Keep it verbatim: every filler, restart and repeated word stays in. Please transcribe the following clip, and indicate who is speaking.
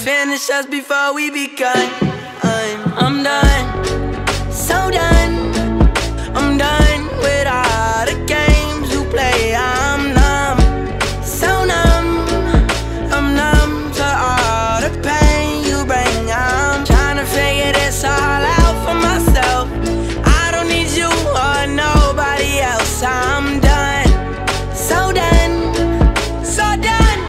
Speaker 1: finish us before we begun. I'm, I'm done, so done.